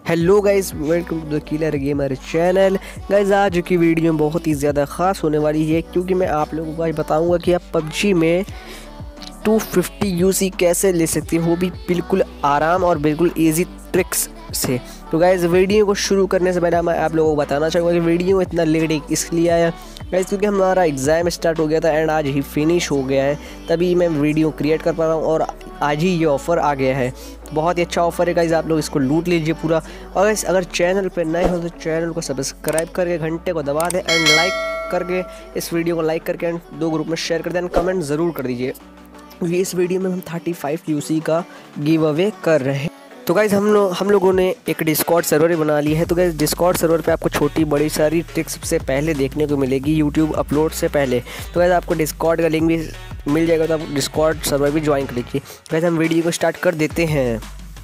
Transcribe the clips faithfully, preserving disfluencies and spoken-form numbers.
Hello guys, welcome to the killer gamer channel. Guys आज की video में बहुत ही ज़्यादा ख़ास होने वाली है क्योंकि मैं आप लोगों को आज बताऊंगा कि आप पबजी में टू फिफ्टी यूसी कैसे ले सकते हैं, वो भी बिल्कुल आराम और बिल्कुल इजी ट्रिक्स से। तो गाइस वीडियो को शुरू करने से पहले मैं आप लोगों को बताना चाहूँगा कि वीडियो इतना लेट इसलिए आया गाइस क्योंकि हमारा एग्ज़ाम स्टार्ट हो गया था एंड आज ही फिनिश हो गया है, तभी मैं वीडियो क्रिएट कर पा रहा हूँ और आज ही ये ऑफ़र आ गया है। बहुत ही अच्छा ऑफ़र है गाइस, आप लोग इसको लूट लीजिए पूरा। और गाइस अगर चैनल पर नए हो तो चैनल को सब्सक्राइब करके घंटे को दबा दें एंड लाइक करके इस वीडियो को लाइक करके एंड दो ग्रुप में शेयर कर दें एंड कमेंट ज़रूर कर दीजिए क्योंकि इस वीडियो में हम थर्टी फाइव यूसी का गिव अवे कर रहे हैं। तो गाइज़ हम लोग हम लोगों ने एक डिस्कॉर्ड सर्वर बना ली है। तो गाइज़ डिस्कॉर्ड सर्वर पे आपको छोटी बड़ी सारी ट्रिक्स सबसे पहले देखने को मिलेगी यूट्यूब अपलोड से पहले। तो गाइज़ आपको डिस्कॉर्ड का लिंक भी मिल जाएगा, तो आप डिस्कॉर्ड सर्वर भी ज्वाइन कर लीजिए। गाइज़ हम वीडियो को स्टार्ट कर देते हैं।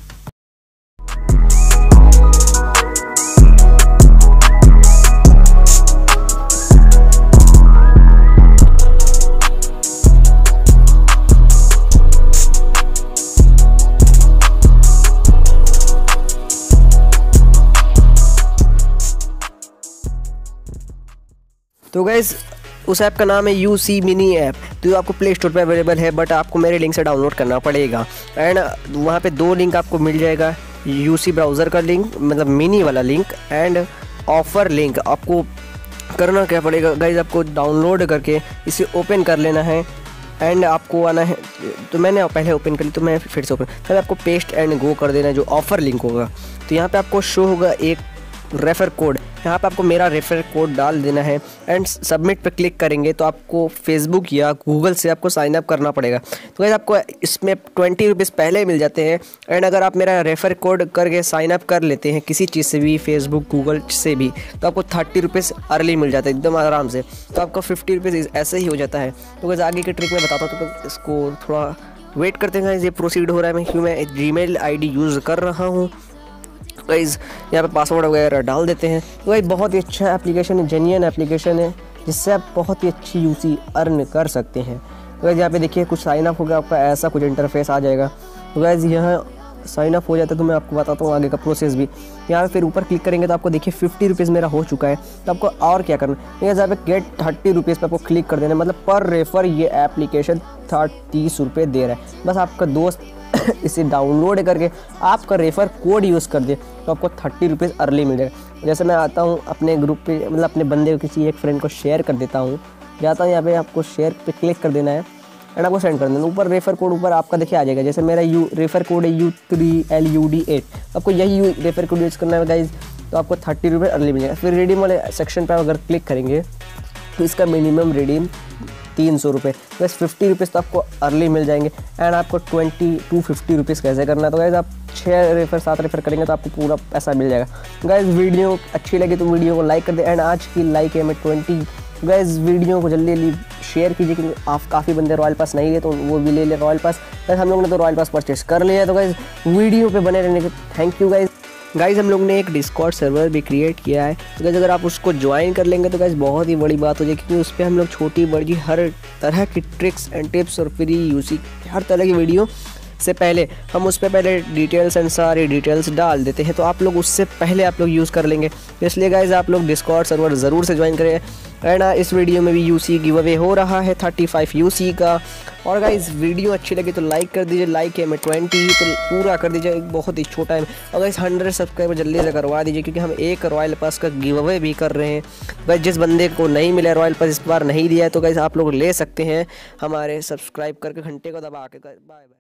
तो गाइज़ उस ऐप का नाम है यू सी मिनी ऐप। तो ये आपको प्ले स्टोर पर अवेलेबल है, बट आपको मेरे लिंक से डाउनलोड करना पड़ेगा। एंड वहाँ पे दो लिंक आपको मिल जाएगा, यूसी ब्राउज़र का लिंक मतलब मिनी वाला लिंक एंड ऑफ़र लिंक। आपको करना क्या पड़ेगा गाइज़, आपको डाउनलोड करके इसे ओपन कर लेना है एंड आपको आना है। तो मैंने पहले ओपन कर ली तो मैं फिर से ओपन, फिर आपको पेस्ट एंड गो कर देना है जो ऑफ़र लिंक होगा। तो यहाँ पर आपको शो होगा एक रेफ़र कोड, यहाँ पे आपको मेरा रेफ़र कोड डाल देना है एंड सबमिट पे क्लिक करेंगे तो आपको फेसबुक या गूगल से आपको साइन अप करना पड़ेगा। तो गाइस आपको इसमें ट्वेंटी रुपीज़ पहले मिल जाते हैं एंड अगर आप मेरा रेफ़र कोड करके साइन अप कर लेते हैं किसी चीज़ से भी, फेसबुक गूगल से भी, तो आपको थर्टी रुपीज़ अर्ली मिल जाता है एकदम आराम से। तो आपका फिफ्टी रुपीज़ ऐसे ही हो जाता है। तो गाइस आगे की ट्रिक मैं बताता हूँ, तो इसको थोड़ा वेट करते हैं। ये प्रोसीड हो रहा है मैं क्यों मैं Gmail I D use कर रहा हूँ। गाइज़ यहाँ पे पासवर्ड वगैरह डाल देते हैं। तो गाइस बहुत ही अच्छा एप्लीकेशन है, जेन्युइन एप्लीकेशन है जिससे आप बहुत ही अच्छी यूसी अर्न कर सकते हैं। तो गाइस यहाँ पे देखिए कुछ साइन अप हो गया, आपका ऐसा कुछ इंटरफेस आ जाएगा। तो गाइस यहाँ साइन अप हो जाता है तो मैं आपको बताता हूँ आगे का प्रोसेस भी। यहाँ पे फिर ऊपर क्लिक करेंगे तो आपको देखिए फिफ्टी रुपीज़ मेरा हो चुका है। तो आपको और क्या करना है, यहाँ पे गेट थर्टी रुपीज़ पर आपको क्लिक कर देना है, मतलब पर रेफर ये एप्लीकेशन तीस रुपये दे रहा है। बस आपका दोस्त इसे डाउनलोड करके आपका रेफ़र कोड यूज़ कर दे तो आपको थर्टी रुपीज़ अर्ली मिल जाएगा। जैसे मैं आता हूँ अपने ग्रुप पे, मतलब अपने बंदे को किसी एक फ्रेंड को शेयर कर देता हूँ, जाता हूँ यहाँ पे आपको शेयर पे क्लिक कर देना है एंड आपको सेंड कर देना। ऊपर रेफ़र कोड ऊपर आपका देखिए आ जाएगा, जैसे मेरा यू रेफ़र कोड है U three L U D eight. आपको यही यू रेफ़र कोड यूज़ करना है गाइज, तो आपको थर्टी रुपये अर्ली मिल जाएगा। फिर रिडीम वाले सेक्शन पर अगर क्लिक करेंगे तो इसका मिनिमम रिडीम तीन सौ रुपये, बस फिफ्टी रुपीज़ तो आपको अर्ली मिल जाएंगे। एंड आपको ट्वेंटी टू फिफ्टी रुपीज़ कैसे करना है, तो गाइज़ आप छः रेफर सात रेफर करेंगे तो आपको पूरा पैसा मिल जाएगा। गाइज़ वीडियो अच्छी लगी तो वीडियो को लाइक कर दे एंड आज की लाइक है हमें ट्वेंटी। गाइज़ वीडियो को जल्दी जल्दी शेयर कीजिए क्योंकि आप काफ़ी बंदे रॉयल पास नहीं ले तो वो भी ले ले रॉयल पास। गाइज़ हम लोगों ने तो रॉयल पास परचेस कर लिया है। तो गाइज़ वीडियो पे बने रहने के थैंक यू गाइज़। गाइज़ हम लोग ने एक डिस्कॉर्ड सर्वर भी क्रिएट किया है, तो गाइज़ अगर आप उसको ज्वाइन कर लेंगे तो गाइज़ बहुत ही बड़ी बात हो जाएगी क्योंकि उस पर हम लोग छोटी बड़ी हर तरह की ट्रिक्स एंड टिप्स और फ्री यूसी हर तरह की वीडियो से पहले हम उस पर पहले डिटेल्स एंड सारी डिटेल्स डाल देते हैं, तो आप लोग उससे पहले आप लोग यूज़ कर लेंगे। तो इसलिए गाइज़ आप लोग डिस्कॉर्ड सर्वर ज़रूर से ज्वाइन करें। एंड इस वीडियो में भी यूसी गिव अवे हो रहा है थर्टी फाइव यूसी का। और गाइज़ वीडियो अच्छी लगी तो लाइक कर दीजिए, लाइक है मैं ट्वेंटी तो पूरा कर दीजिए, एक बहुत ही छोटा है। और गाइज़ हंड्रेड सब्सक्राइबर जल्दी से करवा दीजिए क्योंकि हम एक रॉयल पास का गिव अवे भी कर रहे हैं। गाइज़ जिस बंदे को नहीं मिला रॉयल पास इस बार नहीं दिया है तो गाइज़ आप लोग ले सकते हैं हमारे सब्सक्राइब करके घंटे को दबा के। Bye bye.